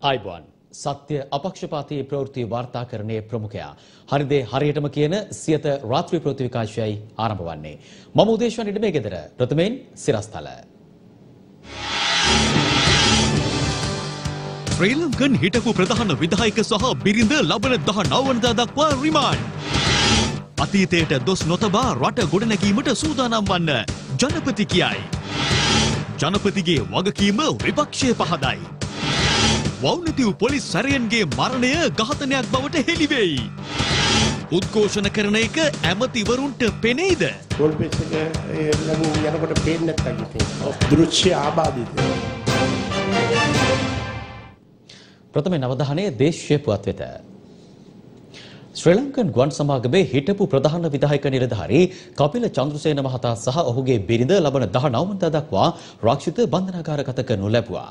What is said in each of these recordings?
ආයිබෝන් සත්‍ය අපක්ෂපාතී ප්‍රවෘත්ති වාර්තාකරණයේ ප්‍රමුඛයා හරිදේ හරියටම කියන සියත රාත්‍රී ප්‍රවෘත්ති විකාශයයි ආරම්භ වන්නේ. මම උදේශවන ඉඩමේ ගෙදර ප්‍රථමයෙන් සිරස්තල. ශ්‍රී ලංකන් හිටපු ප්‍රධාන විධායක සහ බිරිඳ ලබන 19 වනදා දක්වා රිමාන්ඩ්. අතීතයට දොස් නොතබා රට ගොඩනැගීමට සූදානම් වන්න ජනපති කියයි. ජනපතිගේ වගකීම විපක්ෂය පහදයි. වවුනතිව් පොලිස් සැරයන්ගේ මරණය ඝාතනයක් බවට හෙළි වෙයි. උද්ඝෝෂණ කරන එක ඇමතිවරුන්ට පෙනේද? ටෝල්පිස් එක යනකොට පේන්නේ නැත්තම් ඉතින් දෘශ්‍ය ආබාධිතයි. ප්‍රථම අවධානය දේශීය පුවත් වෙත. ශ්‍රී ලංකන් ගුවන් සමාගමේ හිටපු ප්‍රධාන විධායක නිලධාරී කපිල චන්ද්‍රසේන මහතා සහ ඔහුගේ බිරිඳ ලබන 19 වනදා දක්වා රක්ෂිත බන්ධනාගාරගත කරනු ලැබුවා.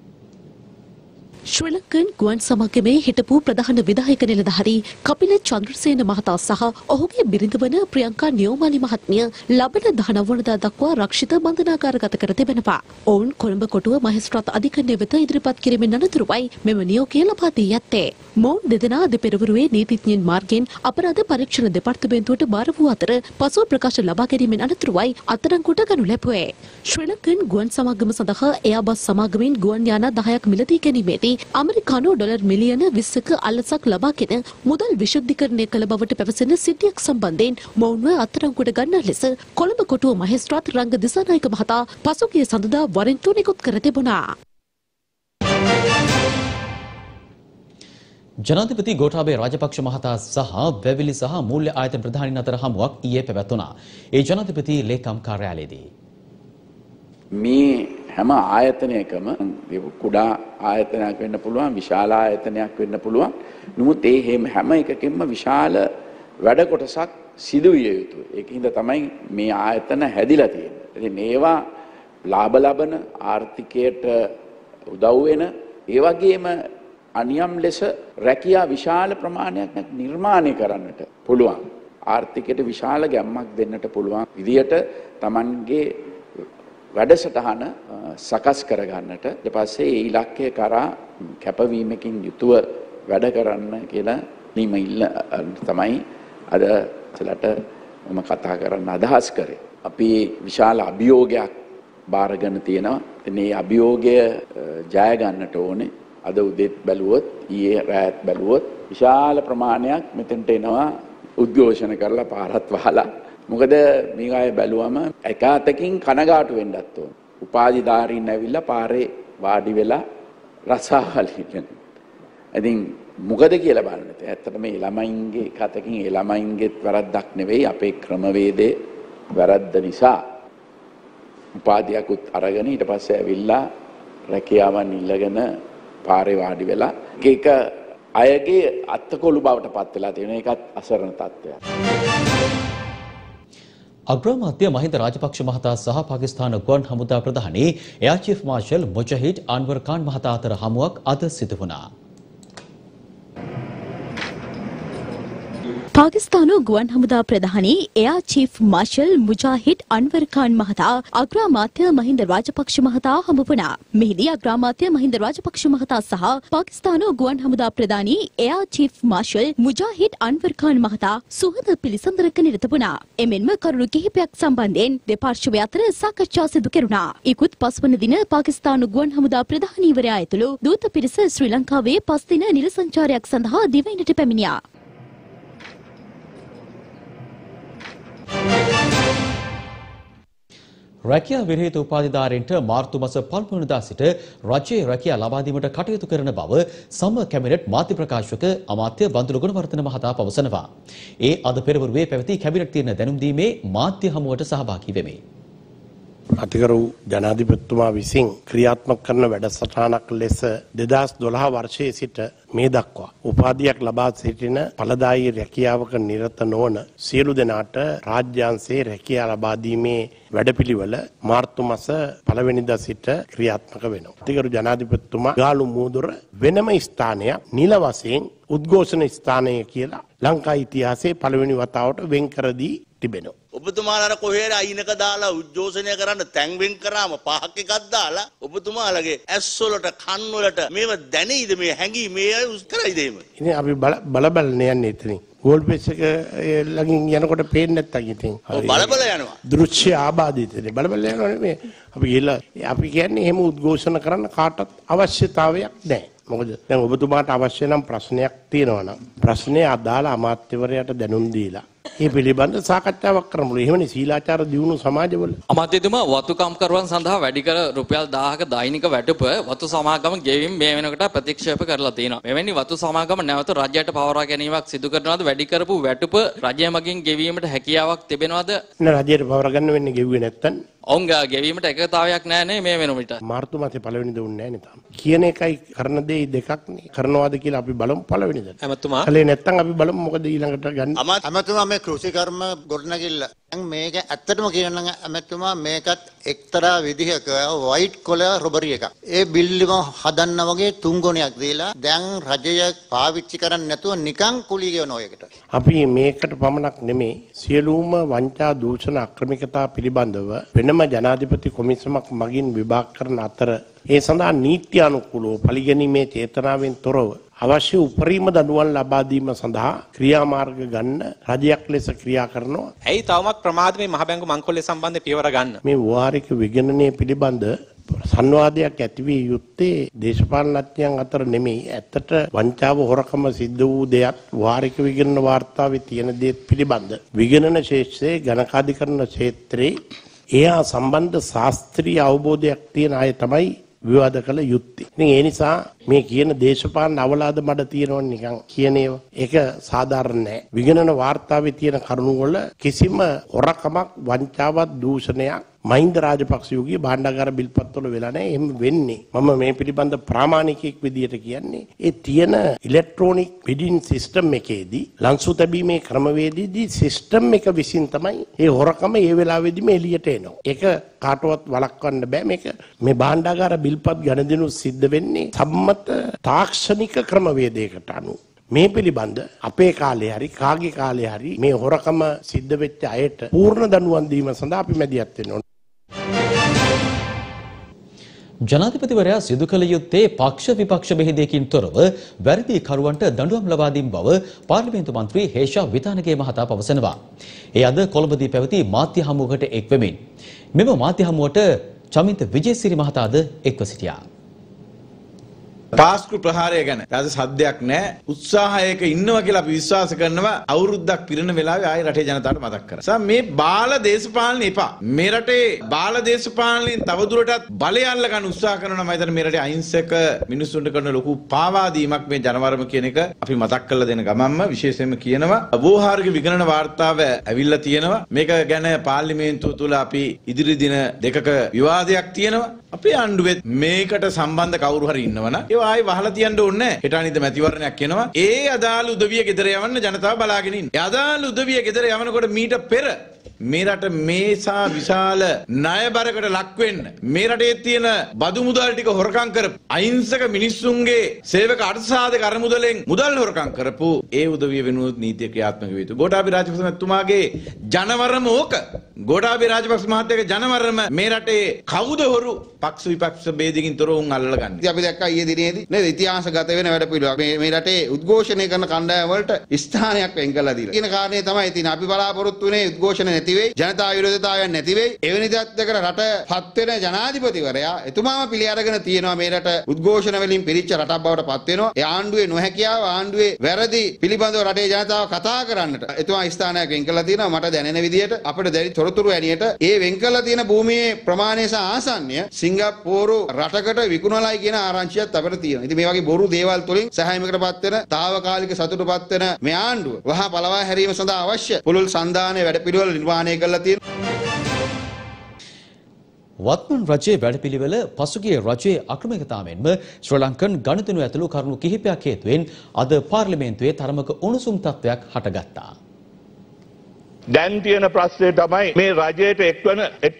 ශ්‍රී ලංකන් ගුවන් සමාගමේ හිටපු ප්‍රධාන විධායක නිලධාරී කපිල චන්ද්‍රසේන මහතා සහ ඔහුගේ බිරිඳ වන ප්‍රියංකා නියෝමාලි මහත්මිය ලබන 19 වනදා දක්වා රක්ෂිත බන්ධනාගාරගත කර තිබෙනවා. ඔවුන් කොළඹ කොටුව මහේස්ත්‍රාත් අධිකරණය වෙත ඉදිරිපත් කිරීමෙන් අනතුරුවයි මෙම නියෝගය ලබා දී ඇත්තේ. මොවුන් දෙදෙනා දෙපෙරවරුවේ නීතිඥයින් මාර්ගයෙන් අපරාධ පරීක්ෂණ දෙපාර්තමේන්තුවට බාර වූ අතර පසුව ප්‍රකාශ ලබා ගැනීමෙන් අනතුරුවයි අත්අඩංගුවට ගනු ලැබුවේ. ශ්‍රී ලංකන් ගුවන් සමාගම සඳහා එයාබස් සමාගමෙන් ගුවන් යාන 10ක් මිලදී ගැනීමේදී අමරිකානු ඩොලර් මිලියන 20ක අල්ලසක් ලබාගෙන මුදල් විශුද්ධීකරණය කළ බවට පැවසෙන සිද්ධියක් සම්බන්ධයෙන් මොවුන්ව අත්අඩංගුවට ගන්නා ලෙස කොළඹ කොටුව මහේස්ත්‍රාත් රංග දිසානායක මහතා පසුගිය සඳුදා වරෙන්තු නිකුත් කර තිබුණා. ජනාධිපති ගෝඨාභය රාජපක්ෂ මහතා සහ වැවිලි සහ මූල්‍ය ආයතන ප්‍රධානීන් අතර හමුවක් ඊයේ පැවැත්වුණා. ඒ ජනාධිපති ලේකම් කාර්යාලයේදී මේ හැම ආයතනයකම කුඩා ආයතනයක් වෙන්න පුළුවන්, විශාල ආයතනයක් වෙන්න පුළුවන්. නමුත් ඒ හැම එකකින්ම විශාල වැඩ කොටසක් සිදු විය යුතුයි. ඒකින්ද තමයි මේ ආයතන හැදිලා තියෙන්නේ. ඉතින් ඒවා ලාභ ලබන ආර්ථිකයට උදව් වෙන ඒ වගේම අනියම් ලෙස රැකියා විශාල ප්‍රමාණයක් නිර්මාණය කරන්නට පුළුවන්. ආර්ථිකයට විශාල ගැම්මක් දෙන්නට පුළුවන් විදියට Tamanගේ වැඩසටහන සකස් කරගන්නට ඊට පස්සේ ඒ ඉලක්කය කරා කැපවීමකින් යුතුව වැඩ කරන්න කියලා නිමයිල්ල තමයි අද ඉතලට මම කතා කරන්න අදහස් කරේ. අපි විශාල අභියෝගයක් බාරගෙන තියෙනවා. මේ අභියෝගය ජය ගන්නට ඕනේ. අද උදේත් බැලුවොත් ඊයේ රාත් බැලුවොත් විශාල ප්‍රමාණයක් මෙතෙන්ට එනවා උද්ඝෝෂණ කරලා පාරත් වහලා. මොකද මේ අය බැලුවම එකාතකින් කනගාටු වෙන්නත් ඕන. උපාධිධාරීන් ඇවිල්ලා පාරේ වාඩි වෙලා රසාවල් හිටින. ඉතින් මොකද කියලා බලන්න. ඇත්තට මේ ළමයින්ගේ කතකින් ඒ ළමයින්ගේත් වැරද්දක් නෙවෙයි අපේ ක්‍රමවේදයේ වැරද්ද නිසා උපාධියකුත් අරගෙන ඊට පස්සේ ඇවිල්ලා රැකියාවන් ඉල්ලගෙන පාරේ වාඩි වෙලා එක අයගේ අත්කොළු බවට පත් වෙලා තියෙන එකත් අසරණ තත්ත්වයක්. අග්‍රාමාත්‍ය මහින්ද රාජපක්ෂ මහතා සහ පාකිස්තාන ගුවන් හමුදා ප්‍රධානී air chief marshal Mujahid Anwar Khan මහතා අතර හමුවක් අද සිදු වුණා. පාකිස්තානු ගුවන් හමුදා ප්‍රධානී air chief marshal Mujahid Anwar Khan මහතා අග්‍රාමාත්‍ය මහින්ද රාජපක්ෂ මහතා හමු වුණා. මෙහිදී අග්‍රාමාත්‍ය මහින්ද රාජපක්ෂ මහතා සහ පාකිස්තානු ගුවන් හමුදා ප්‍රධානී air chief marshal Mujahid Anwar Khan මහතා සුහද පිළිසඳරක නිරත වුණා. එමෙන්ම කරුණු කිහිපයක් සම්බන්ධයෙන් දෙපාර්ශ්වය අතර සාකච්ඡා සිදු කෙරුණා. ඉක්ුත් පස්වන දින පාකිස්තානු ගුවන් හමුදා ප්‍රධානීවරයා ඇතුළු දූත පිරිස ශ්‍රී ලංකාවේ 5 දින නිල සංචාරයක් සඳහා දිවයිනට පැමිණියා. රැකියා විරහිත උපාධිධාරීන්ට මාර්තු මාස 5 වෙනිදා සිට රජයේ රැකියා ලබා දීමට කටයුතු කරන බව සම කැබිනට් මාධ්‍ය ප්‍රකාශක අමාත්‍ය බන්දුල ගුණවර්ධන මහතා පවසනවා. ඒ අද පෙරවරුවේ පැවති කැබිනට් තීරණ දැනුම් දීමේ මාධ්‍ය හමුවට සහභාගී වෙමි. අතිගරු ජනාධිපතිතුමා විසින් ක්‍රියාත්මක කරන වැඩසටහනක් ලෙස 2012 වර්ෂයේ සිට මේ දක්වා උපාධියක් ලබා සිටින ඵලදායී රැකියාවක නිරත නොවන සියලු දෙනාට රාජ්‍යාංශයේ රැකියාව ලබා දීමේ වැඩපිළිවෙල මාර්තු මාස 1 වෙනිදා සිට ක්‍රියාත්මක වෙනවා. අතිගරු ජනාධිපතිතුමා ගාලු මූදුර වෙනම ස්ථානයක් නිල වශයෙන් උද්ඝෝෂණ ස්ථානය කියලා ලංකා ඉතිහාසයේ පළවෙනි වතාවට වෙන් කර දී තිබෙනවා. ඔබතුමාලා කොහේද අයිනක දාලා උද්ඝෝෂණය කරන්න තැන් වෙන් කරාම පහක් එකක් දාලා ඔබතුමාලගේ ඇස් වලට කන් වලට මේව දැනෙයිද මේ හැංගි මේ අය උස් කරයිද එහෙම? ඉතින් අපි බලබලනේ යන්නේ එතනින්. ගෝල් පේස් එක ළඟින් යනකොට පේන්නේ නැත්තම් ඉතින්. ඔව් බලබල යනවා. දෘශ්‍ය ආබාධිතනේ. බලබල යනවා නෙමෙයි. අපි ගිහලා අපි කියන්නේ එහෙම උද්ඝෝෂණ කරන්න කාටවත් අවශ්‍යතාවයක් නැහැ. මොකද දැන් ඔබතුමාට අවශ්‍ය නම් ප්‍රශ්නයක් තියෙනවා නම් ප්‍රශ්නේ අදාළ අමාත්‍යවරයාට දැනුම් දීලා ඒ පිළිබඳ සාකච්ඡාවක් කරමු. එහෙමනේ සීලාචාර දියුණු සමාජවල. අමාත්‍යතුමා වතුකම් කරුවන් සඳහා වැඩි කර රුපියල් 1000ක දෛනික වැටුප වතු සමාගම ගෙවීම මේ වෙනකොට ප්‍රතික්ෂේප කරලා තියෙනවා. මෙවැනි වතු සමාගම නැවත රජයට පවරා ගැනීමක් සිදු කරනවාද? වැඩි කරපු වැටුප රජය මගින් ගෙවීමට හැකියාවක් තිබෙනවද? නෑ රජයට පවරා ගන්න වෙන්නේ ගෙව්වේ නැත්තම්. ඔවුන් ගෙවීමට එකතාවයක් නැහැ නේ මේ වෙනකොට. මාර්තු මාසේ පළවෙනි දුන්නේ නැහැ නේ තාම. කියන එකයි කරන දේ දෙකක් නේ. කරනවාද කියලා අපි බලමු පළවෙනිද. ඇමතුමා. කලේ නැත්තම් අපි බලමු මොකද ඊළඟට ගන්න. ඇමතුමා මේ කෘෂිකර්ම ගොඩනැගිල්ල මේක ඇත්තටම කියනනම් ඇමතුමා මේකත් එක්තරා විදිහක වයිට් කොලර් රොබරි එකක්. ඒ බිල්ඩිම හදන්න වගේ 3 ගුණයක් දීලා දැන් රජය පාවිච්චි කරන්නේ නැතුව නිකන් කුලී ගෙවන ඔයකට. අපි මේකට පමණක් නෙමේ සියලුම වංචා දූෂණ අක්‍රමිකතා පිළිබඳව වෙනම ජනාධිපති කොමිසමක් මගින් විභාග කරන අතර ඒ සඳහා නීත්‍යානුකූලව පරිගැනීමේ චේතනාවෙන් තොරව අවශ්‍ය උපරිම දඬුවම් ලබා දීම සඳහා ක්‍රියාමාර්ග ගන්න රජයක් ලෙස ක්‍රියා කරනවා. ඇයි තවමත් ප්‍රමාද මේ මහ බැංකු මංකොල්ලේ සම්බන්ධ පියවර ගන්න? මේ ව්‍යවහාරික විගණනය පිළිබඳ සංවාදයක් ඇති විය යුත්තේ දේශපාලනඥයන් අතර නෙමෙයි. ඇත්තට වංචාව හොරකම සිද්ධ වූ දෙයක් ව්‍යවහාරික විගණන වාර්තාවේ තියෙන දේ පිළිබඳ විගණන ශාස්ත්‍රයේ ගණකාධිකරණ ක්ෂේත්‍රයේ එයා සම්බන්ධ ශාස්ත්‍රීය අවබෝධයක් තියෙන අය තමයි විවාද කළ යුත්තේ. ඉතින් ඒ නිසා මේ කියන දේශපාලන අවලාද මඩ තියෙනවනේ නිකන් කියන ඒවා. ඒක සාධාරණ නෑ. විගණන වාර්තාවේ තියෙන කරුණු වල කිසිම හොරකමක් වංචාවක් දූෂණයක් මහින්ද රාජපක්ෂ යෝගී භාණ්ඩාගාර බිල්පත්වල වෙලා නැහැ. එහෙම වෙන්නේ. මම මේ පිළිබඳ ප්‍රාමාණිකයෙක් විදියට කියන්නේ ඒ තියෙන ඉලෙක්ට්‍රොනික බිඩින් සිස්ටම් එකේදී ලංසු තැබීමේ ක්‍රමවේදයේදී සිස්ටම් එක විසින් තමයි ඒ හොරකම ඒ වෙලාවේදීම එළියට එනවා. ඒක කාටවත් වළක්වන්න බෑ. මේක මේ භාණ්ඩාගාර බිල්පත් ගණදිනු සිද්ධ වෙන්නේ සම්මත තාක්ෂණික ක්‍රමවේදයකට අනුව. මේ පිළිබඳ අපේ කාලේ හරි කාගේ කාලේ හරි මේ හොරකම සිද්ධ වෙච්ච අයට පූර්ණ දඬුවම් දීම සඳහා අපි මැදිහත් වෙනවා. ජනාධිපතිවරයා සිදු කළ යුත්තේ පක්ෂ විපක්ෂ බෙහෙදයකින් තොරව වැරදි කරුවන්ට දඬුවම් ලබා දීම බව පාර්ලිමේන්තු මන්ත්‍රී හේෂා විතානගේ මහතා පවසනවා. ඒ අද කොළඹදී පැවති මාධ්‍ය හමුවකට එක් වෙමින් මෙම මාධ්‍ය හමුවට චමිත විජේසිරි මහතාද එක්ව සිටියා. පාස්කු ප්‍රහාරය ගැන අද සද්දයක් නැහැ. උත්සාහයක ඉන්නවා කියලා අපි විශ්වාස කරනවා. අවුරුද්දක් පිරෙන වෙලාවේ ආයෙ රටේ ජනතාවට මතක් කරා. මේ බාල දේශපාලන එපා. මේ රටේ බාල දේශපාලනයෙන් තවදුරටත් බලය අල්ල ගන්න උත්සාහ කරනවා. මම හිතන්නේ මේ රටේ අහිංසක මිනිස්සුන්ට කරන ලොකු පාවාදීමක් මේ ජනවරම කියන එක අපි මතක් කරලා දෙන ගමන්ම විශේෂයෙන්ම කියනවා. ව්‍යවහාරික විගණන වාර්තාව ඇවිල්ලා තියෙනවා. මේක ගැන පාර්ලිමේන්තුව තුල අපි ඉදිරි දින දෙකක විවාදයක් තියෙනවා. අපේ ආණ්ඩුවෙත් මේකට සම්බන්ධ කවුරු හරි ඉන්නවනම් ඒ ආයි වහලා තියන්න ඕනේ නැහැ. හෙට අනිද්ද මැතිවරණයක් එනවා. ඒ අදාළ උදවිය ගෙදර යවන්න ජනතාව බලාගෙන ඉන්නේ. ඒ අදාළ උදවිය ගෙදර යවනකොට මීට පෙර මේ රට මේසා විශාල ණයබරකට ලක් වෙන්න මේ රටේ තියෙන බදු මුදල් ටික හොරකම් කරපු අහිංසක මිනිස්සුන්ගේ සේවක අර්ථසාධක අරමුදලෙන් මුදල් හොරකම් කරපු ඒ උදවිය වෙනුවත් නීතිය ක්‍රියාත්මක වේ යුතු. ගෝඨාභය රාජපක්ෂ මහත්මයාගේ ජනවරම ඕක. ගෝඨාභය රාජපක්ෂ මහත්තයාගේ ජනවරම මේ රටේ කවුද හොරු පක්ෂ විපක්ෂ ભેදකින් තොරව උන් අල්ලගන්නේ. ඉතින් අපි දැක්කා ඊයේ දිනේදී නේද ඉතිහාසගත වෙන වැඩ පිළිවෙලක්. මේ රටේ උද්ඝෝෂණය කරන කණ්ඩායම් වලට ස්ථානයක් වෙන් කරලා දීලා. කියන කාරණේ තමයි ඉතින් අපි බලාපොරොත්තු වෙන්නේ උද්ඝෝෂණ නැති වෙයි. ජනතා විරෝධතාවයන් නැති වෙයි. එවැනි දෙයක් රට පත් වෙන ජනාධිපතිවරයා එතුමාම පිළි අරගෙන තියෙනවා මේ රට උද්ඝෝෂණ වලින් පිරිච්ච රටක් බවට පත් වෙනවා. ඒ ආණ්ඩුවේ නොහැකියාව ආණ්ඩුවේ වැරදි පිළිබඳව රටේ ජනතාව කතා කරන්නට එතුමා ස්ථානයක් වෙන් කරලා තියෙනවා. මට දැනෙන විදිහට අපිට දැරි තොරතුරු ඇනියට ඒ වෙන් කරලා තියෙන භූමියේ ප්‍රමාණය සහ ආසන්නය සිංගප්පූරු රටකට විකුණලයි කියන ආරංචියක් අපිට තියෙනවා. ඉතින් මේ වගේ බොරු දේවල් තුලින් සහායමකටපත් වෙන తాවකාලික සතුටටපත් වෙන මේ ආණ්ඩුව වහා පළවා හැරීම සඳහා අවශ්‍ය පුළුල් සංධානයේ වැඩපිළිවෙල නිර්මාණය කරලා තියෙනවා. වත්මන් රජයේ වැඩපිළිවෙල පසුගිය රජයේ අක්‍රමිකතාවෙන්ම ශ්‍රී ලංකන් ගණිතනු ඇතුළු කරුණු කිහිපයක් හේතුවෙන් අද පාර්ලිමේන්තුවේ තරමක උණුසුම් තත්ත්වයක් හටගත්තා. දැන් තියෙන ප්‍රශ්නේ තමයි මේ රජයට එක්වන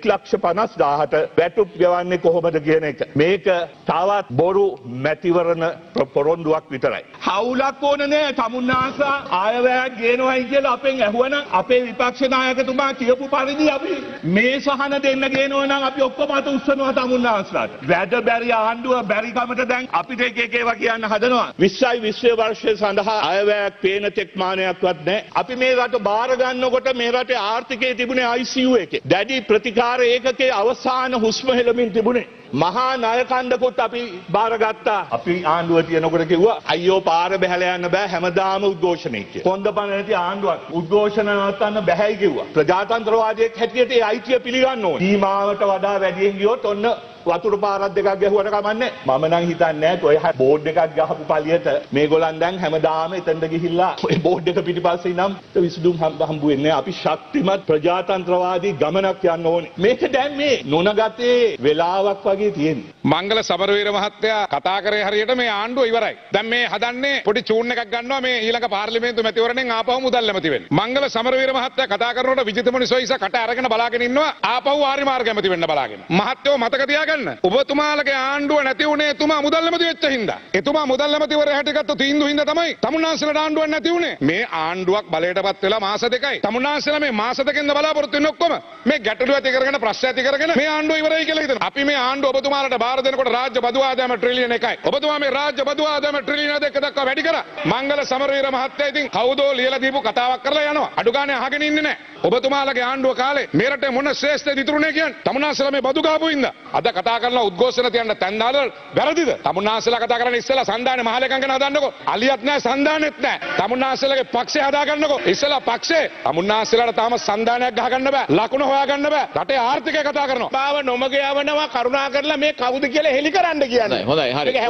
1,50,000ට වැටුප් ගෙවන්නේ කොහොමද කියන එක. මේක තවත් බොරු මැතිවරණ පොරොන්දුවක් විතරයි. හවුලක් ඕන නෑ තමුන්නාසා ආයවැයක් ගේනවයි කියලා අපෙන් ඇහුවනම් අපේ විපක්ෂ නායකතුමා කියපු පරිදි අපි මේ සහන දෙන්න ගේනවා නම් අපි ඔක්කොම අත උස්සනවා තමුන්නාසලාට. වැඩ බැරි ආණ්ඩුව බැරි කමට දැන් අපිට එක ඒවා කියන්න හදනවා. 20යි 20 වර්ෂය සඳහා ආයවැයක් පේන තෙක් මානයක්වත් නැහැ. අපි මේ රට බාර ගන්නකොට මේ රටේ ආර්ථිකයේ තිබුණේ ICU එකේ. දැඩි ප්‍රතිකාර ඒකකයේ අවසාන හුස්ම හෙළමින් තිබුණේ. මහා ණයකණ්ඩකුත් අපි බාරගත්තා. අපි ආණ්ඩුව තියනකොට කිව්වා අයියෝ පාර බැහැලා යන්න බෑ හැමදාම උද්ඝෝෂණය කියලා. කොන්දපණ නැති ආණ්ඩුවක් උද්ඝෝෂණ නවත්තන්න බැහැයි කිව්වා. ප්‍රජාතන්ත්‍රවාදයක් හැටියට ඒ අයිතිය පිළිගන්න ඕනේ. සීමාවට වඩා වැඩියෙන් ගියොත් ඔන්න වතුර පාරක් දෙකක් ගැහුවට කමන්නේ. මම නම් හිතන්නේ නැහැ ඔය බෝඩ් එකක් ගහපු පළියට මේගොල්ලන් දැන් හැමදාම එතනට ගිහිල්ලා ඔය බෝඩ් එක පිටිපස්සේ නම් විසඳුම් හම්බ වෙන්නේ. අපි ශක්තිමත් ප්‍රජාතන්ත්‍රවාදී ගමනක් යන්න ඕනේ. මේක දැන් මේ නොනගතේ වෙලාවක් වගේ තියෙන්නේ. මංගල සමරවීර මහත්තයා කතා කරේ හරියට මේ ආණ්ඩුව ඉවරයි. දැන් මේ හදන්නේ පොඩි චූන් එකක් ගන්නවා මේ ඊළඟ පාර්ලිමේන්තු මැතිවරණයෙන් ආපහු මුදල් ඇමති වෙන්න. මංගල සමරවීර මහත්තයා කතා කරනකොට විජිතමුනි සොයිසා කට අරගෙන බලාගෙන ඉන්නවා ආපහු ආරි මාර්ග ඇමති වෙන්න බලාගෙන. මහත්තයෝ මතක තියාගන්න. ඔබතුමාලගේ ආණ්ඩුව නැති වුණේ එතුමා මුදල් ඇමති වෙච්ච හින්දා. එතුමා මුදල් ඇමතිවරයා හැටියට තීන්දුව හින්දා තමයි තමුන්නාන්සේලාට ආණ්ඩුවක් නැති වුණේ. මේ ආණ්ඩුවක් බලයටපත් වෙලා මාස දෙකයි. තමුන්නාන්සේලා මේ මාස දෙකෙන්ද බලාපොරොත්තු වෙන්නේ ඔක්කොම. මේ ගැටලුව ඇති කරගෙන ප්‍රශ්න ඇති කරගෙන මේ ආණ්ඩුව ඉවරයි කියලා හිතනවා. අපි මේ ආණ්ඩුව ඔබතුමාලට බාර දෙනකොට රාජ්‍ය බදු ආදායම ට්‍රිලියන 1යි. ඔබතුමා මේ රාජ්‍ය බදු ආදායම ට්‍රිලියන 2 දක්වා වැඩි කරා. මංගල සමරවීර මහත්තයා ඉතින් කවුදෝ ලියලා දීපු කතාවක් කරලා යනවා. අඩු ගානේ අහගෙන ඉන්නේ නැහැ. ඔබතුමාලගේ ආණ්ඩුව කාලේ මේ රටේ මොන ශ්‍රේෂ්ඨ දිතුරුනේ කියන්නේ. තමුන්නාන්සේලා මේ බදු ගාපු හින්දා. අද කතා කරලා උද්ඝෝෂණ තියන්න තැන් දාලා වැරදිද? තමුන්නාන්සේලා කතා කරන්නේ ඉස්සෙල්ලා සංධානයේ මහලකම් ගැන හදන්නකෝ. අලියත් නැහැ සංධානෙත් නැහැ. තමුන්නාන්සේලාගේ පක්ෂය හදාගන්නකෝ. ඉස්සෙල්ලා පක්ෂේ තමුන්නාන්සේලාට තාම සංධානයක් ගහගන්න බෑ. ලකුණු හොයාගන්න බෑ. රටේ ආර්ථිකය කතා කරනවා. බාව නොමග යවනවා කරුණා කරලා මේ කවුද කියලා හෙලි කරන්න කියන්නේ. හොඳයි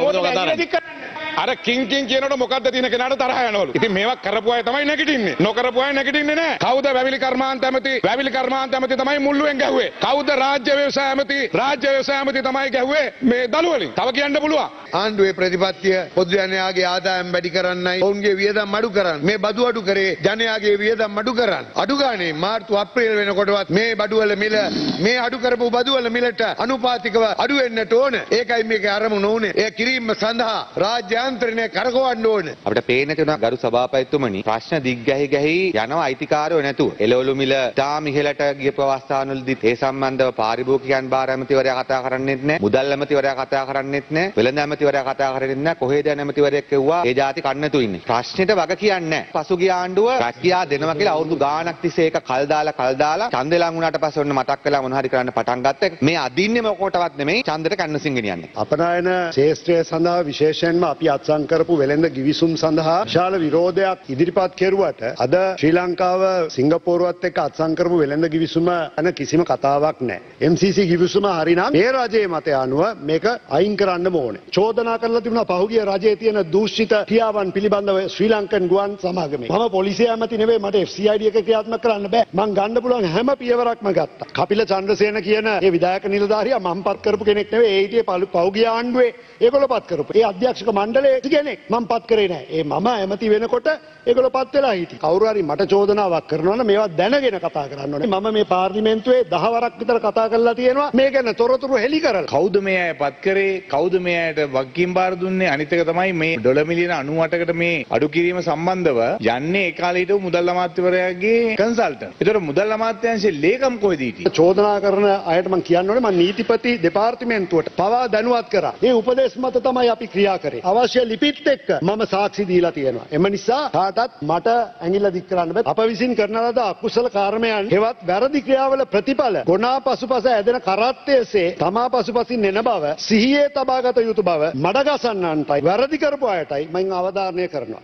හරි. අර කිං කියනකොට මොකද්ද තියෙන කෙනාට තරහ යනවලු. ඉතින් මේවා කරපු අය තමයි නැගිටින්නේ. නොකරපු අය නැගිටින්නේ නැහැ. කවුද වැවිලි කර්මාන්ත ඇමති? වැවිලි කර්මාන්ත ඇමති තමයි මුල්ලුවෙන් ගැහුවේ. කවුද රාජ්‍ය ව්‍යවසාය ඇමති? රාජ්‍ය ව්‍යවසාය ඇමති තමයි ගැහුවේ මේ දළුවලින්. තව කියන්න පුළුවන්. ආණ්ඩුවේ ප්‍රතිපත්තිය පොදු ජනයාගේ ආදායම් වැඩි කරන්නයි ඔවුන්ගේ වියදම් අඩු කරන්න. මේ බදු අඩු කරේ ජනයාගේ වියදම් අඩු කරන්න. අඩු ගානේ මාර්තු අප්‍රේල් වෙනකොටවත් මේ බඩුවල මිල මේ අඩු කරපු බදුවල මිලට අනුපාතිකව අඩු වෙන්නට ඕන. ඒකයි මේකේ අරමුණ උනේ. ඒ කිරීම සඳහා රාජ්‍ය යාන්ත්‍රණය කරකවන්න ඕන. අපිට පේන තුන ගරු සභාපතිතුමනි ප්‍රශ්න දිග්ගැහි ගැහි යනවා අයිතිකාරයෝ නැතුව. එළවලු මිල තාම ඉහළට ගියපු අවස්ථාවවලදීත් ඒ සම්බන්ධව පාරිභෝගිකයන් බාර ඇමතිවරයා කතා කරන්නේත් නැහැ. මුදල් ඇමතිවරයා කතා කරන්නේත් නැහැ. වෙළඳ ඇමතිවරයා කතා කරන්නේත් නැහැ. කොහෙද යන ඇමතිවරයෙක් කිව්වා ඒ જાති කන්නතු ඉන්නේ. ප්‍රශ්නෙට වග කියන්නේ නැහැ. පසුගිය ආණ්ඩුව රැකියා දෙනවා කියලා අවුරුදු ගාණක් තිස්සේ ඒක කල් දාලා ඡන්දෙලන් වුණාට පස්සේ ඔන්න මතක් වෙලා මොන හරි කරන්න පටන් ගත්තා. මේ අදින්නේ මොකටවත් නෙමෙයි ඡන්දෙට කන්නසින් ගෙනියන්නේ. අපනායන ශේෂ්ත්‍රය සඳහා විශේෂයෙන්ම අපි අත්සන් කරපු වෙළඳ ගිවිසුම් සඳහා විශාල විරෝධයක් ඉදිරිපත් කෙරුවට අද ශ්‍රී ලංකාව සිංගප්පූරුවත් එක්ක අත්සන් කරපු වෙළඳ ගිවිසුම යන කිසිම කතාවක් නැහැ. MCC ගිවිසුම හරිනම් මේ රජයේ මතය අනුව මේක අයින් කරන්න ඕනේ. චෝදනා කරලා තිබුණා පහුගිය රජයේ තියෙන දූෂිත ක්‍රියාවන් පිළිබඳව ශ්‍රී ලංකන් ගුවන් සමාගමේ. මම පොලිසිය ඇමති නෙවෙයි මට FCID එක ක්‍රියාත්මක කරන්න බෑ. මං ගන්න පුළුවන් හැම පියවරක්ම ගත්තා. කපිල චන්ද්‍රසේන කියන ඒ විධායක නිලධාරියා මම පත් කරපු කෙනෙක් නෙවෙයි. ඒ හිටියේ පහුගිය ආණ්ඩුවේ ඒගොල්ලෝ පත් කරපු. ඒ අධ්‍යක්ෂක මණ්ඩලයේ කෙනෙක් මම පත් කරේ නැහැ. ඒ මම ඇමති වෙනකොට ඒගොල්ලෝ පත් වෙලා හිටියේ. කවුරු හරි මට චෝදනාවක් කරනවා නම් මේවා දැනගෙන කතා කරන්න ඕනේ. මම මේ පාර්ලිමේන්තුවේ 10 වරක් විතර කතා කරලා තියෙනවා මේ ගැන තොරතුරු හෙලි කරලා. කවුද මේ අය පත් කරේ? කවුද මේ අයට වගකීම් බාර දුන්නේ? අනිත් එක තමයි මේ ඩොලර් මිලියන 98කට මේ අඩු කිරීම සම්බන්ධව යන්නේ ඒ කාලේ හිටපු මුදල් අමාත්‍යවරයාගේ කන්සල්ටන්ට්. ඒතර මුදල් අමාත්‍යාංශයේ ලේකම් කොහෙද හිටියේ? චෝදනා කරන අයට මම කියන්න ඕනේ මම නීතිපති දෙපාර්තමේන්තුවට පවා දැනුවත් කරා. මේ උපදේශ මත තමයි අපි ක්‍රියා කරේ. අවශ්‍ය ලිපිත් එක්ක මම සාක්ෂි දීලා තියෙනවා. එම නිසා කාටත් මට ඇඟිල්ල දික් කරන්න බෑ. අප විසින් කරන ලද අකුසල කර්මයන් හෙවත් වැරදි ක්‍රියාවල ප්‍රතිඵල ගොනා පසුපස ඇදෙන කරත්තයේසේ තමා පසුපසින් එන බව සිහියේ තබාගත යුතු බව මඩගසන්නන්ටයි වැරදි කරපු අයටයි මම අවධාරණය කරනවා.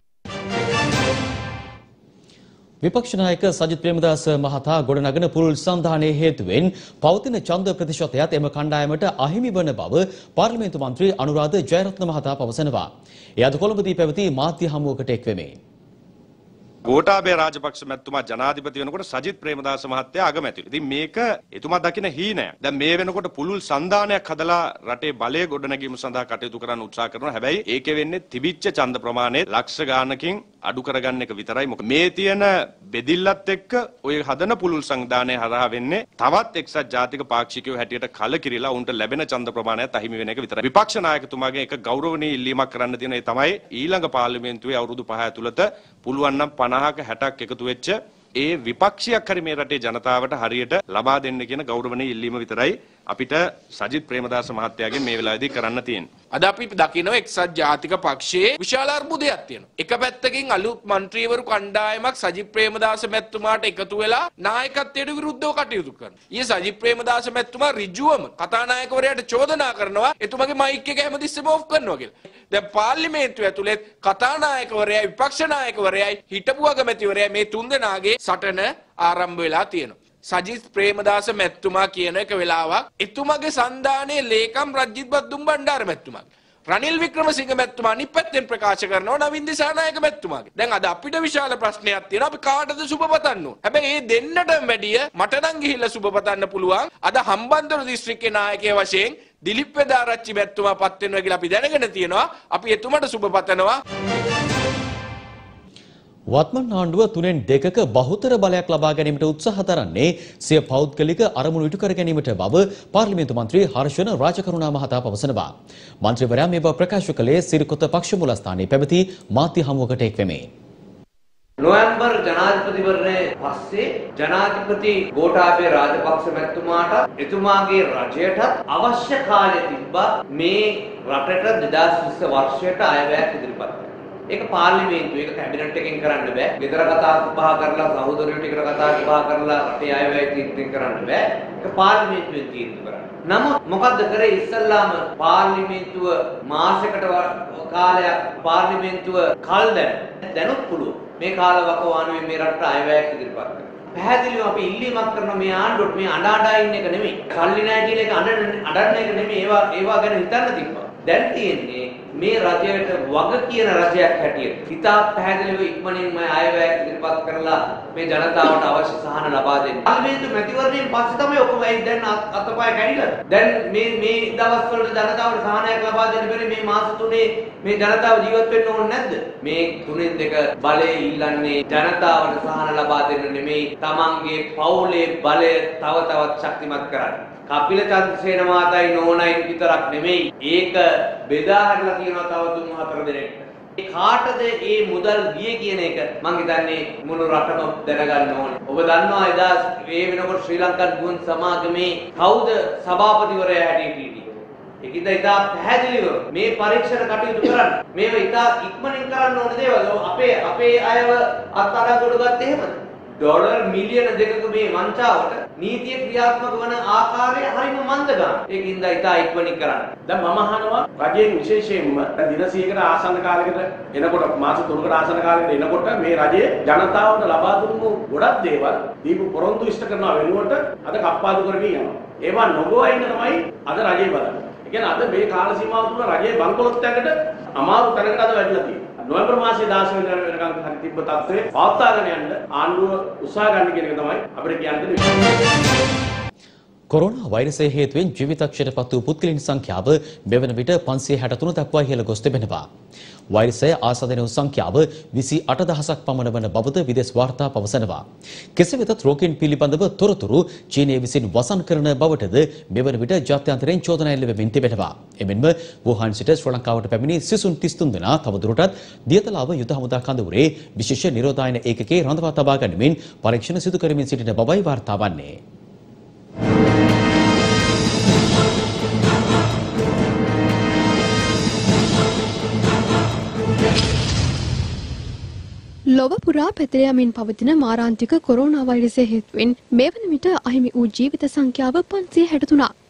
විපක්ෂ නායක සජිත් ප්‍රේමදාස මහතා ගොඩනගන පුළුල් සංධානයේ හේතුවෙන් පවතින ඡන්ද ප්‍රතිශතයත් එම කණ්ඩායමට අහිමි වන බව පාර්ලිමේන්තු මන්ත්‍රී අනුරාධ ජයරත්න මහතා පවසනවා. එය අද කොළඹදී පැවති මාධ්‍ය හමුවකට එක් වෙමින් ගෝඨාභය රාජපක්ෂ මැතිතුමා ජනාධිපති වෙනකොට සජිත් ප්‍රේමදාස මහත්තයා අගමැතිලු. ඉතින් මේක එතුමා දකින හීනයක්. දැන් මේ වෙනකොට පුළුල් සංධානයක් හදලා රටේ බලය ගොඩනැගීම සඳහා කටයුතු කරන්න උත්සාහ කරනවා. හැබැයි ඒකේ වෙන්නේ තිබිච්ච ඡන්ද ප්‍රමාණය ලක්ෂ ගානකින් අඩු කරගන්න එක විතරයි. මොකද මේ තියෙන බෙදිල්ලත් එක්ක ඔය හදන පුළුල් සංධානය හරහා වෙන්නේ තවත් එක්සත් ජාතික පාක්ෂිකයෝ හැටියට කලකිරිලා උන්ට ලැබෙන ඡන්ද ප්‍රමාණයත් අහිමි වෙන එක විතරයි. විපක්ෂ නායකතුමාගේ එක ගෞරවනීය ඉල්ලීමක් කරන්න තියෙන ඒ තමයි ඊළඟ පාර්ලිමේන්තුවේ අවුරුදු 5 ඇතුළත පුළුවන් නම් 50ක 60ක් එකතු වෙච්ච ඒ විපක්ෂයක් හරි මේ රටේ ජනතාවට හරියට ලබා දෙන්න කියන ගෞරවනීය ඉල්ලීම විතරයි අපිට සජිත් ප්‍රේමදාස මහත්තයාගෙන් මේ වෙලාවේදී කරන්න තියෙන්නේ. අද අපි දකිනවා එක්සත් ජාතික පක්ෂයේ විශාල අර්බුදයක් තියෙනවා. එක පැත්තකින් අලුත් മന്ത്രിවරු කණ්ඩායමක් සජිත් ප්‍රේමදාස මැතිතුමාට එකතු වෙලා නායකත්වයට විරුද්ධව කටයුතු කරනවා. ඊයේ සජිත් ප්‍රේමදාස මැතිතුමා ඍජුවම කතානායකවරයාට චෝදනා කරනවා එතුමගේ මයික් එක හැමතිස්සෙම ඔෆ් කරනවා කියලා. දැන් පාර්ලිමේන්තුව ඇතුලේ කතානායකවරයා විපක්ෂ නායකවරයයි හිටපු අගමැතිවරයා මේ තුන්දෙනාගේ සටන ආරම්භ වෙලා තියෙනවා. සජිත් ප්‍රේමදාස මැතිතුමා කියන එක වෙලාවක් එතුමාගේ සන්දානයේ ලේකම් රජිත් බද්දුම් බණ්ඩාර මැතිතුමා රනිල් වික්‍රමසිංහ මැතිතුමා අනිත් පැත්තෙන් ප්‍රකාශ කරනවා නවින් දිසානායක මැතිතුමාගේ. දැන් අද අපිට විශාල ප්‍රශ්නයක් තියෙනවා අපි කාටද සුබ පතන්න ඕන. හැබැයි මේ දෙන්නටම වැඩිය මට නම් ගිහිල්ලා සුබ පතන්න පුළුවන් අද හම්බන්තොට දිස්ත්‍රික්කේ නායකයා වශයෙන් දිලිප් වෙදාරච්චි මැතිතුමා පත් වෙනවා කියලා අපි දැනගෙන තියෙනවා. අපි එතුමාට සුබ පතනවා. වත්මන් ආණ්ඩුව 3/2ක බහුතර බලයක් ලබා ගැනීමට උත්සාහ දරන්නේ සිය පෞද්ගලික අරමුණු ඉටු කර ගැනීමට බව පාර්ලිමේන්තු මන්ත්‍රී හර්ෂණ රාජකරුණා මහතා පවසනවා. මන්ත්‍රීවරයා මේ බව ප්‍රකාශ කළේ සිරිකොත පක්ෂ මූලස්ථානයේ පැවති මාධ්‍ය හමුවකට එක්වෙමින්. නොවැම්බර් ජනාධිපතිවරණය පස්සේ ජනාධිපති ගෝඨාභය රාජපක්ෂ මැතිතුමාට එතුමාගේ රජයට අවශ්‍ය කාලය තිබ්බා මේ රටට 2020 වර්ෂයට අයවැයක් ඉදිරිපත් කරන්න. ඒක පාර්ලිමේන්තුව ඒක කැබිනට් එකෙන් කරන්න බෑ. ගෙදර කතා සභා කරලා සහෝදරයෝ ටිකට කතා සභා කරලා රටේ අයවැය තීරණය කරන්න බෑ. ඒක පාර්ලිමේන්තුවෙන් තීරණය කරන්න. නමුත් මොකද්ද කරේ ඉස්සල්ලාම පාර්ලිමේන්තුව මාසයකට කාලයක් පාර්ලිමේන්තුව කල් දැනුත් පුළුවන්. මේ කාලවකවානුවේ මේ රටට අයවැයක් ඉදිරිපත් කරන්න. පැහැදිලිව අපි ඉල්ලීමක් කරන මේ ආණ්ඩුවට මේ අඬ ඉන්න එක නෙමෙයි. සල්ලි නැහැ කියන එක අඬන එක නෙමෙයි. ඒවා ගැන හිතන්න තිබ්බා. දැන් තියෙන්නේ මේ රජයට වග කියන රජයක් හැටියට හිතා පැහැදිලිව ඉක්මනින්ම අයවැයක් ඉදිරිපත් කරලා මේ ජනතාවට අවශ්‍ය සහන ලබා දෙන්න. පාර්ලිමේන්තු මැතිවරණයෙන් පස්සේ තමයි ඔක්කොම දැන් අතපය කැඩිලා. දැන් මේ දවස්වල ජනතාවට සහනයක් ලබා දෙන්න බැරි මේ මාස තුනේ මේ ජනතාව ජීවත් වෙන්න ඕනේ නැද්ද? මේ 3/2 බලය ඉල්ලන්නේ ජනතාවට සහන ලබා දෙන්න නෙමෙයි තමන්ගේ පවුලේ බලය තව තවත් ශක්තිමත් කරන්න. කපිල චන්ද්‍රසේන මහතායි නෝනයි විතරක් නෙමෙයි ඒක බෙදා හැරලා තියෙනවා තව 3-4 දෙනෙක්ට. ඒ කාටද මේ මුදල් ගියේ කියන එක මම හිතන්නේ මුළු රටම දැනගන්න ඕනේ. ඔබ දන්නවා එදා මේ වෙනකොට ශ්‍රී ලංකන් ගුවන් සමාගමේ කවුද සභාපතිවරයා හැටියට හිටියේ? ඒකින්ද ඉතා පැහැදිලිව මේ පරීක්ෂණ කටයුතු කරන්න. මේව ඉතා ඉක්මනින් කරන්න ඕන දේවල්. අපේ අයව අත්අඩංගුවට ගත්තේ එහෙමද? ඩොලර් මිලියන 2ක මේ වංචාවට නීතිය ක්‍රියාත්මක වන ආකාරය හරිම මන්දගාමී. ඒකින්ද ඉතා ඉක්මනින් කරන්න. දැන් මම අහනවා රජයෙන් විශේෂයෙන්ම දින 100කට ආසන්න කාලයකට එනකොට මාස 3කට ආසන්න කාලයකට එනකොට මේ රජයේ ජනතාවට ලබා දුන්නු ගොඩක් දේවල් දීපු පොරොන්දු ඉෂ්ට කරනවා වෙනුවට අද කප්පාදු කරමින් යනවා. ඒවා නොගොවා ඉන්න තමයි අද රජයේ බලන්නේ. ඒ කියන්නේ අද මේ කාල සීමාව තුළ රජයේ බංකොලොත්තයකට අමාරු තැනකට අද වැටිලා තියෙනවා. නොවැම්බර් මාසයේ 16 වෙනිදා වෙනකන් හරි තිබ්බ තත්ත්වය පවත්වාගෙන යන්න ආණ්ඩුව උත්සාහ ගන්න කියන එක තමයි අපිට කියන්න තියෙන්නේ. කොරෝනා වෛරසය හේතුවෙන් ජීවිතක්ෂයට පත් වූ පුද්ගලයන් සංඛ්‍යාව මෙවන විට 563 දක්වා ඉහළ ගොස් තිබෙනවා. වෛරසය ආසාදන වූ සංඛ්‍යාව 28000ක් පමණ වන බවද විදේශ වාර්තා පවසනවා. කෙසේ වෙතත් රෝගීන් පිළිබඳව තොරතුරු චීනය විසින් වසන් කරන බවටද මෙවන විට ජාත්‍යන්තරයෙන් චෝදනා එල්ල වෙමින් තිබෙනවා. එමෙන්ම වුහාන් සිට ශ්‍රී ලංකාවට පැමිණි සිසුන් 33 දෙනා තවදුරටත් දියතලාව යුද හමුදා කඳවුරේ විශේෂ නිරෝධායන ඒකකයේ රඳවා තබා ගැනීමෙන් පරීක්ෂණ සිදු කරමින් සිටින බවයි වාර්තා වන්නේ. ලොව පුරා පැතිර යමින් පවතින මාරාන්තික කොරෝනා වෛරසය හේතුවෙන් මේ වන විට අහිමි වූ ජීවිත සංඛ්‍යාව 563ක්.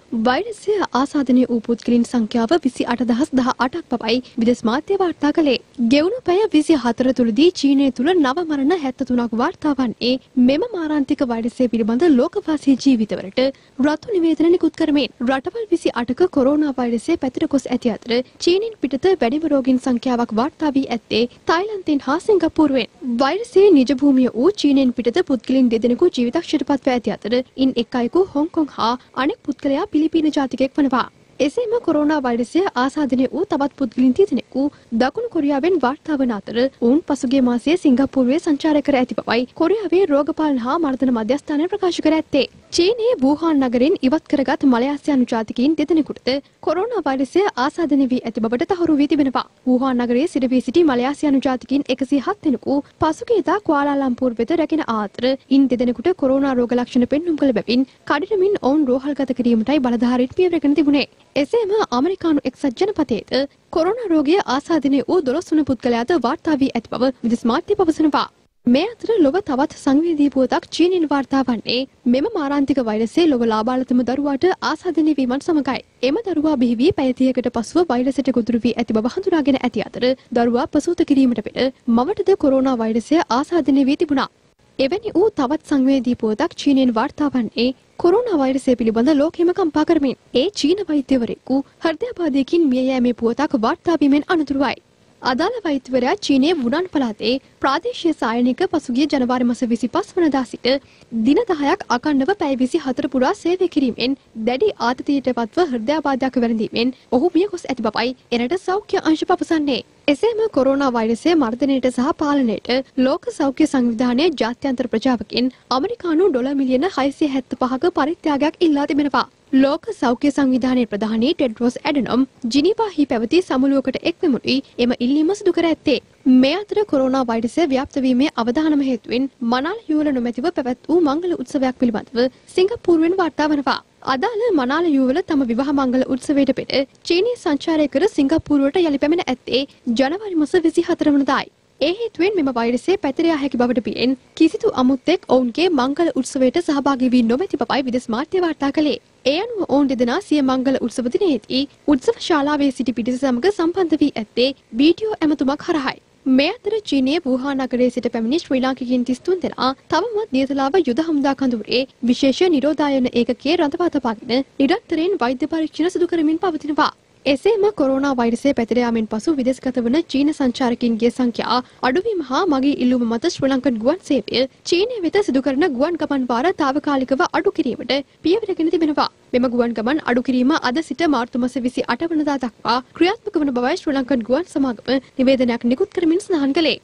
වෛරසය ආසාදනය වූ පුද්ගලයන් සංඛ්‍යාව 28,018ක් බවයි විදේශ මාධ්‍ය වාර්තා කළේ. ගෙවුණු පැය 24 තුලදී චීනය තුල නව මරණ 73ක් වාර්තා වන්නේ මෙම මාරාන්තික වෛරසය පිළිබඳ ලෝකවාසී ජීවිතවලට රතු නිවේදන නිකුත් කරමින් රටවල් 28ක කොරෝනා වෛරසය පැතිර ගොස් ඇති අතර චීනෙන් පිටත වැඩිම රෝගීන් සංඛ්‍යාවක් වාර්තා වී ඇත්තේ තායිලන්තයෙන් හා සිංගප්පූරුවෙන්. වෛරසයේ නිජ භූමිය වූ චීනෙන් පිටත පුද්ගලයන් දෙදෙනෙකු ජීවිතක්ෂයට පත්ව ඇති අතර ඉන් එක් අයෙකු හොංකොං හා අනෙක් පුද්ගලයා පිලිපීන ජාතිකයෙක් වනවා. එසේම කොරෝනා වෛරසය ආසාදනය වූ තවත් පුද්ගලයන් දෙදෙනෙකු දකුණු කොරියාවෙන් වාර්තා වන අතර ඔවුන් පසුගිය මාසයේ සිංගප්පූරුවේ සංචාරය කර ඇති බවයි කොරියාවේ රෝගපාලන හා මර්ධන මධ්‍යස්ථානය ප්‍රකාශ කර ඇත්තේ. චීනයේ වූහාන් නගරෙන් ඉවත් කරගත් මලයාසියානු ජාතිකයින් දෙදෙනෙකුට කොරෝනා වෛරසය ආසාදනය වී ඇති බවට තහවුරු වී තිබෙනවා. වූහාන් නගරයේ සිට වී සිටි මලයාසියානු ජාතිකයින් 107 දෙනෙකු පසුගියදා කුආලාලම්පූර් වෙත රැගෙන ආ අතර ඉන් දෙදෙනෙකුට කොරෝනා රෝග ලක්ෂණ පෙන්නුම් කළ බැවින් කඩිනමින් ඔවුන් රෝහල්ගත කිරීමටයි බලධාරීන් පියවරගෙන තිබුණේ. එසේම ඇමරිකානු එක්සත් ජනපදයේද කොරෝනා රෝගය ආසාදනය වූ 12 වන පුද්ගලයාද වාර්තා වී ඇති බව විදේශ මාධ්‍ය පවසනවා. මේ අතර ලොව තවත් සංවේදී පුවතක් චීනෙන් වාර්තා වන්නේ මෙම මාරාන්තික වෛරසය ලොව ලාබාලතම දරුවාට ආසාදනය වීමත් සමගයි. එම දරුවා බිහි වී පැය 30කට පසුව වෛරසයට ගොදුරු වී ඇති බව හඳුනාගෙන ඇති අතර දරුවා ප්‍රසූත කිරීමට පෙර මවටද කොරෝනා වෛරසය ආසාදනය වී තිබුණා. එවැනි වූ තවත් සංවේදී පුවතක් චීනෙන් වාර්තා වන්නේ කොරෝනා වෛරසය පිළිබඳ ලෝකෙම කම්පා කරමින් ඒ චීන වෛද්‍යවරයෙකු හෘදයාබාධයකින් මිය යෑමේ පුවතක් වාර්තා වීමෙන් අනතුරුවයි. අදාළ වෛද්‍යවරයා චීනයේ වුනන් පළාතේ ප්‍රාදේශීය සායනික පසුගිය ජනවාරි මාස 25 වනදා සිට දින 10ක් අඛණ්ඩව පැය 24 පුරා සේවය කිරීමෙන් දැඩි ආතතියට පත්ව හෘදයාබාධයක් වැළඳීමෙන් ඔහු මිය ගොස් ඇති බවයි එරට සෞඛ්‍ය අංශ පවසන්නේ. එසේම කොරෝනා වෛරසය මර්ධනයට සහ පාලනයට ලෝක සෞඛ්‍ය සංවිධානයේ ජාත්‍යන්තර ප්‍රජාවකින් ඇමරිකානු ඩොලර් මිලියන 675ක පරිත්‍යාගයක් ඉල්ලා තිබෙනවා. ලෝක සෞඛ්‍ය සංවිධානයේ ප්‍රධානී ටෙඩ්රොස් ඇඩනොම් ජිනීවාහි පැවති සමුළුවකට එක්වෙමුණි එම ඉල්ලීම සිදු කර ඇත්තේ. මේ අතර කොරෝනා වෛරසය ව්‍යාප්ත වීමේ අවධානම හේතුවෙන් මනාල යුවල නොමැතිව පැවැත් වූ මංගල උත්සවයක් පිළිබඳව සිංගප්පූරුවෙන් වාර්තා වනවා. අදාළ මනාල යුවල තම විවාහ මංගල උත්සවයට පෙර චීනීය සංචාරය කර සිංගප්පූරුවට යලි පැමිණ ඇත්තේ ජනවාරි මාස 24 වනදායි. ඒ හේතුවෙන් මෙම වෛරසය පැතිර යා හැකි බවට පිළිෙන් කිසිදු අමුත්තෙක් ඔවුන්ගේ මංගල උත්සවයට සහභාගී වී නොමැති බවයි විදේශ මාධ්‍ය වාර්තා කළේ. ඒ අනුව ඔවුන් දෙදෙනා සිය මංගල උත්සව දිනයේදී උත්සව ශාලාවේ සිටි පිරිස සමග සම්බන්ධ වී ඇත්තේ වීඩියෝ ඇමතුමක් හරහායි. මේ අතර චීනයේ වුහාන් නගරයේ සිට පැමිණි ශ්‍රී ලාංකිකයින් 33 දෙනා තවමත් දියතලාව යුද හමුදා කඳවුරේ විශේෂ නිරෝධායන ඒකකයේ රඳවා තබාගෙන නිරන්තරයෙන් වෛද්‍ය පරීක්ෂණ සිදු කරමින් පවතිනවා. එසේම කොරෝනා වෛරසය පැතිර යාමෙන් පසු විදේශගත වන චීන සංචාරකින්ගේ සංඛ්‍යා අඩුවීම හා මගේ ඉල්ලුම මත ශ්‍රී ලංකන් ගුවන් සේවය චීනය වෙත සිදු කරන ගුවන් ගමන් වාර తాවකාලිකව අඩු කිරීමට පියවරගෙන තිබෙනවා. මෙම ගුවන් ගමන් අඩු කිරීම අද සිට මාර්තු මාස 28 වනදා දක්වා ක්‍රියාත්මක වන බවයි ශ්‍රී ලංකන් ගුවන් සමාගම නිවේදනයක් නිකුත් කරමින් සඳහන් කළේ.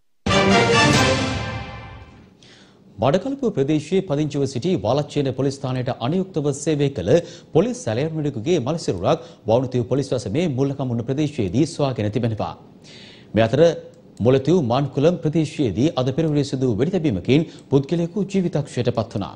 මඩකලපුව ප්‍රදේශයේ පදිංචිව සිටි වාලච්චේන පොලිස් ස්ථානයට අනුයුක්තව සේවය කළ පොලිස් සැලැස්මකගේ මලසිරුරක් වවුනිතුව පොලිස් වසමේ මුල්ලකමුන්න ප්‍රදේශයේදී සොයාගෙන තිබෙනවා. මේ අතර මොළතිව් මාන්කුලම් ප්‍රදේශයේදී අද පෙරවරු සිදු වෙඩි තැබීමකින් පුද්ගලයෙකු ජීවිතක්ෂයට පත් වුණා.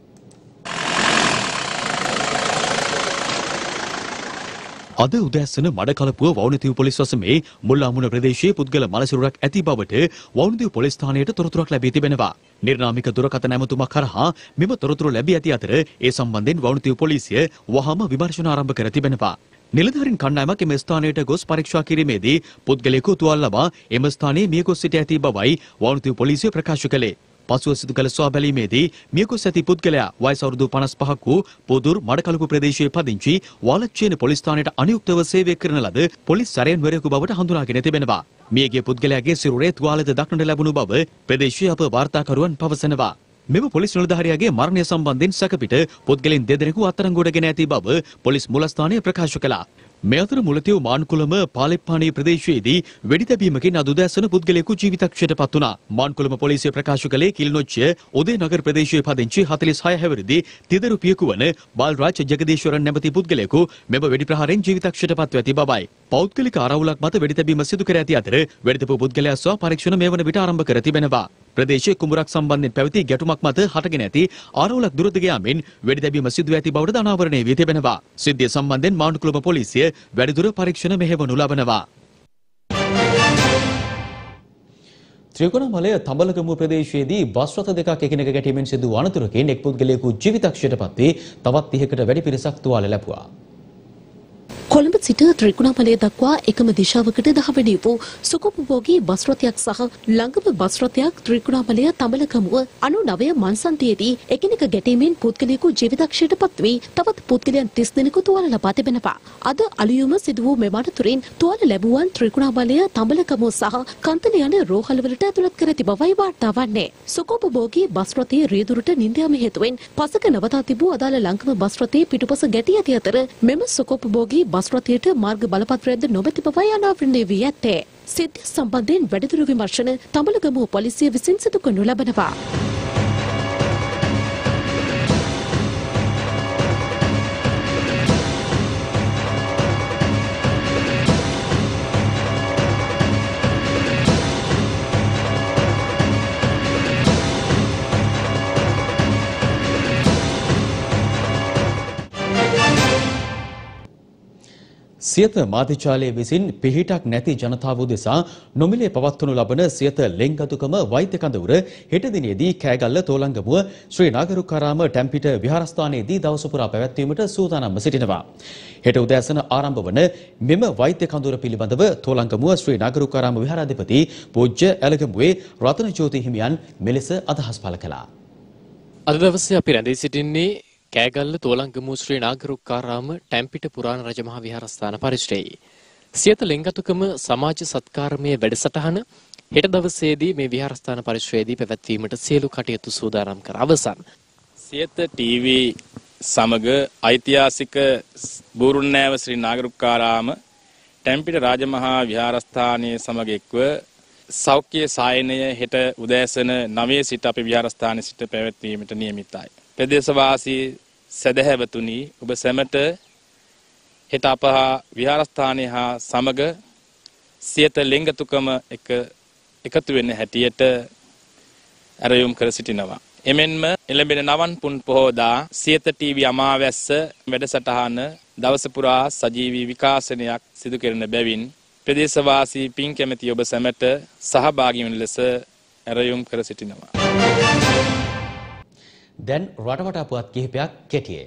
අද උදෑසන මඩකලපුව වවුනිතුව පොලිස් වසමේ මුල්ලාමුණ ප්‍රදේශයේ පුද්ගල මලසිරුරක් ඇති බවට වවුනිතුව පොලිස් ස්ථානයට තොරතුරක් ලැබී තිබෙනවා. නිර්නාමික දුරකථන ඇමතුමක් කරහා මෙම තොරතුරු ලැබී ඇති අතර ඒ සම්බන්ධයෙන් වවුනිතුව පොලිසිය වහාම විමර්ශන ආරම්භ කර තිබෙනවා. නිලධාරීන් කණ්ඩායමක් එම ස්ථානයට ගොස් පරීක්ෂා කිරීමේදී පුද්ගලයෙකු තුවාල ලබා එම ස්ථානයේ මියගොස් සිට ඇති බවයි වවුනිතුව පොලිසිය ප්‍රකාශ කළේ. පසුව සිදු කළ සොයා බැලීමේදී මියගොස් ඇති පුද්ගලයා වයස අවුරුදු 55ක් වූ පොදුර් මඩකලපු ප්‍රදේශයේ පදිංචි වාලච්චේන පොලිස් ස්ථානයට අනුයුක්තව සේවය කරන ලද පොලිස් සැරයන්වරයෙකු බවට හඳුනාගෙන තිබෙනවා. මියගිය පුද්ගලයාගේ සිරුරේ තුවාලද දක්නට ලැබුණු බව ප්‍රදේශීය අප වාර්තාකරුවන් පවසනවා. මෙම පොලිස් නිලධාරියාගේ මරණය සම්බන්ධයෙන් සැකපිට පුද්ගලයන් දෙදෙනෙකු අත්අඩංගුවටගෙන ඇති බව පොලිස් මුලස්ථානය ප්‍රකාශ කළා. මේ අතර මුලතිව් මාන්කුලම පාලෙප්පාණී ප්‍රදේශයේදී වෙඩි තැබීමකින් අද උදෑසන පුද්ගලයෙකු ජීවිතක්ෂයට පත් වුණා. මාන්කුලම පොලිසිය ප්‍රකාශ කළේ කිල්නොච්චිය උදේනගර ප්‍රදේශයේ පදිංචි 46 හැවිරිදි තිදරු පියෙකු වන බාල්රාජ් ජගදීශ්වරන් නැමැති පුද්ගලයෙකු මෙම වෙඩි ප්‍රහාරයෙන් ජීවිතක්ෂයට පත්ව ඇති බවයි. පෞද්ගලික ආරවුලක් මත වෙඩි තැබීම සිදු කර ඇති අතර වෙඩි තැබූ පුද්ගලයා සහ පරීක්ෂණ මේ වන විට ආරම්භ කර තිබෙනවා. ප්‍රදේශයේ කුඹරක් සම්බන්ධයෙන් පැවති ගැටුමක් මත හටගෙන ඇති ආරවුලක් දුරට ගියාමින් වෙඩි තැබීම සිදු ඇති බවට අනාවරණය වී තිබෙනවා. සිද්ධිය සම්බන්ධයෙන් මාන්කුලම පොලිසිය වැඩිදුර පරීක්ෂණ මෙහෙවනු ලබනවා. ත්‍රිකුණාමලය තඹලගමුව ප්‍රදේශයේදී බස් රථ දෙකක් එකිනෙක ගැටීමෙන් සිදු වූ අනතුරකින් එක් පුද්ගලයෙකු ජීවිතක්ෂයට පත් වී තවත් 30කට වැඩි පිරිසක් තුවාල ලැබුවා. කොළඹ සිට ත්‍රිකුණාමලය දක්වා එකම දිශාවකට දහවැනි වූ සුඛෝපභෝගී බස් රථයක් සහ ළඟම බස් රථයක් ත්‍රිකුණාමලය තඹලගමුව 99 මන්සන්තියේදී එකිනෙක ගැටීමෙන් පුද්ගලයෙකු ජීවිතක්ෂයට පත් වී තවත් පුද්ගලයන් 30 දෙනෙකු තුවාල ලබා තිබෙනවා. අද අලුයම සිදු වූ මෙම අනතුරින් තුවාල ලැබුවන් ත්‍රිකුණාමලය තඹලගමුව සහ කන්තල යන රෝහල්වලට ඇතුළත් කර ඇති බවයි වාර්තා වන්නේ. සුඛෝපභෝගී බස් රථයේ රියදුරට නින්ද යාම හේතුවෙන් පසක නවතා තිබූ අදාළ ළඟම බස් රථයේ පිටුපස ගැටී ඇති අතර මෙම සුඛෝපභෝගී බස් රථයට මාර්ග බලපත්‍රයක්ද නොමැති බවයි අනාවරණය වී ඇත්තේ. සිද්ධිය සම්බන්ධයෙන් වැඩිදුර විමර්ශන තඹලගමුව පොලිසිය විසින් සිදු කරනු ලබනවා. සියත මාධ්‍යාලය විසින් පිහිටක් නැති ජනතාව උදෙසා නොමිලේ පවත්වනු ලබන සියත ලෙන්ගතුකම වෛද්‍ය කඳවුර හෙට දිනේදී කෑගල්ල තෝලංගමුව ශ්‍රී නාගරුකාරාම ටැම්පිට විහාරස්ථානයේදී දවස පුරා පැවැත්වීමට සූදානම්ව සිටිනවා. හෙට උදෑසන ආරම්භ වන මෙම වෛද්‍ය කඳවුර පිළිබඳව තෝලංගමුව ශ්‍රී නාගරුකාරාම විහාරාධිපති පූජ්‍ය ඇලගමුවේ රතන ජෝති හිමියන් මෙලෙස අදහස් පළ කළා. අද දවසේ අපි රැඳී සිටින්නේ කෑගල්ල තෝලංගමුව ශ්‍රී නාගරුකාරාම ටැම්පිට පුරාණ රජමහා විහාරස්ථාන පරිශ්‍රයේ සියත ලෙන්ගතුකම සමාජ සත්කාරමය වැඩසටහන හෙට දවසේදී මේ විහාරස්ථාන පරිශ්‍රයේදී පැවැත්වීමට සියලු කටයුතු සූදානම් කර අවසන්. සියත ටීවී සමග ඓතිහාසික බූරුන්නෑව ශ්‍රී නාගරුකාරාම ටැම්පිට රාජමහා විහාරස්ථානයේ සමග එක්ව සෞඛ්‍ය සායනය හෙට උදෑසන 9 සිට අපේ විහාරස්ථානයේ සිට පැවැත්වීමට නියමිතයි. ප්‍රදේශවාසී සදහැවතුනි ඔබ සැමට හෙට අප විහාරස්ථානය හා සමග සියත ලෙන්ගතුකම එකතු වෙන හැටියට ඇරයුම් කර සිටිනවා. එමෙන්ම එළඹෙන නවන් පුන් පොහෝදා සියත ටීවී අමාවැස්ස වැඩසටහන දවස පුරා සජීවී විකාශනයක් සිදු කරන බැවින් ප්‍රදේශවාසී පින් කැමැති ඔබ සැමට සහභාගී වන ලෙස ඇරයුම් කර සිටිනවා. දැන් රටවටා පුවත් කිහිපයක් කෙටියෙන්.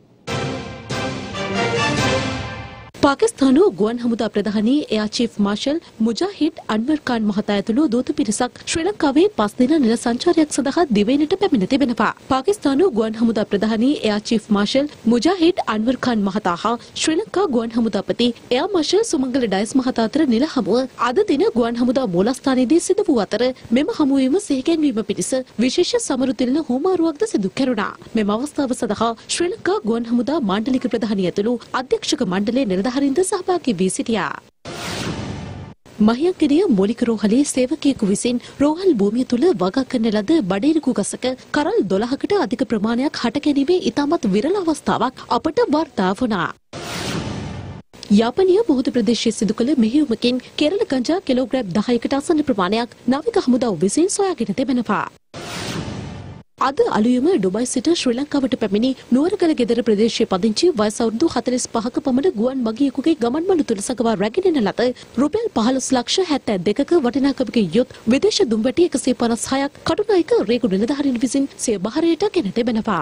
පාකිස්තානු ගුවන් හමුදා ප්‍රධානී air chief marshal Mujahid Anwar Khan මහතා ඇතුළු දූත පිරිසක් ශ්‍රී ලංකාවේ 5 දින නිල සංචාරයක් සඳහා දිවයිනට පැමිණ තිබෙනවා. පාකිස්තානු ගුවන් හමුදා ප්‍රධානී air chief marshal Mujahid Anwar Khan මහතා හා ශ්‍රී ලංකා ගුවන් හමුදාපති එයා මාර්ෂල් සුමංගල ඩයස් මහතා අතර නිල හමුව අද දින ගුවන් හමුදා මූලස්ථානයේදී සිදු වූ අතර මෙම හමුවීම සිහිගැන්වීම පිණිස විශේෂ සමරු තිලන හුවමාරුවක්ද සිදු කෙරුණා. මෙම අවස්ථාව සඳහා ශ්‍රී ලංකා ගුවන් හමුදා මාණ්ඩලික ප්‍රධානී ඇතුළු අධ්‍යක්ෂක මණ්ඩලයේ නිලධාරීන්ද සහභාගී වී සිටියා. මහියංගනීය මූලික රෝහලේ සේවකයෙකු විසින් රෝහල් භූමිය තුල වගා කරන ලද බඩේරිකු ගසක කරල් 12කට අධික ප්‍රමාණයක් හට ගැනීමේ ඉතාමත් විරල අවස්ථාවක් අපට වාර්තා වුණා. යාපනීය මුහුදු ප්‍රදේශයේ සිදු කළ මෙහෙයුමකින් කෙරළ ගංජා කිලෝග්‍රෑම් 10කට ආසන්න ප්‍රමාණයක් නාවික හමුදාව විසින් සොයාගෙන තිබෙනවා. අද අලුයම ඩුබයි සිට ශ්‍රී ලංකාවට පැමිණි නුවරගල ගෙදර ප්‍රදේශයේ පදිංචි වයස අවුරුදු 45ක පමණ ගුවන් මගියෙකුගේ ගමන් මඩු තුල සඟවා රැගෙන එන ලද රුපියල් 15,72ක වටිනාකමක යුත් විදේශ දුම්වැටි 156ක් කටුනායක රේගු නිලධාරීන් විසින් සිය බහරයට ගෙන තිබෙනවා.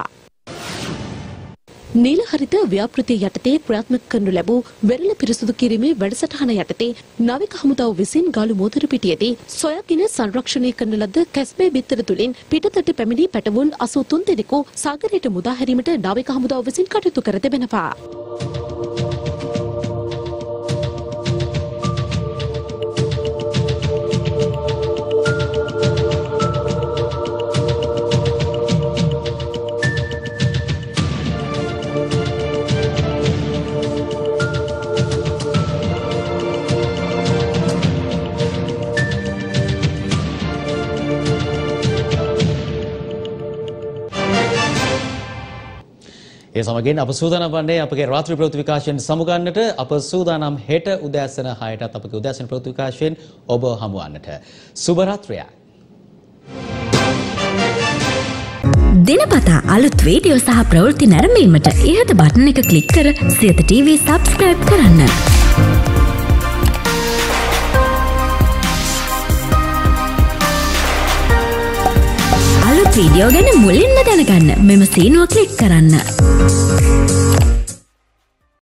නීල හරිත ව්‍යාපෘතිය යටතේ ක්‍රියාත්මක කරනු ලැබූ වෙරළ පිරිසුදු කිරීමේ වැඩසටහන යටතේ නාවික හමුදාව විසින් ගාලු මෝතර පිටියේදී සොයාගෙන සංරක්ෂණය කරන ලද කැස්බේ බිත්තර තුලින් පිටතට පැමිණි පැටවුන් 83 දෙනෙකු සාගරයට මුදා හැරීමට නාවික හමුදාව විසින් කටයුතු කර තිබෙනවා. ඒ සමගින් අප සූදානම් වන්නේ අපගේ රාත්‍රී ප්‍රවෘත්ති විකාශයෙන් සමුගන්නට. අප සූදානම් හෙට උදෑසන 6ටත් අපගේ උදෑසන ප්‍රවෘත්ති විකාශයෙන් ඔබ හමුවන්නට. සුබ රාත්‍රියක්. දිනපතා අලුත් වීඩියෝ සහ ප්‍රවෘත්ති නැරඹීමට ඉහත බටන් එක ක්ලික් කර සියත TV සබ්ස්ක්‍රයිබ් කරන්න. අලුත් වීඩියෝ ගැන මුලින්ම දැනගන්න මෙම සීනුව ක්ලික් කරන්න.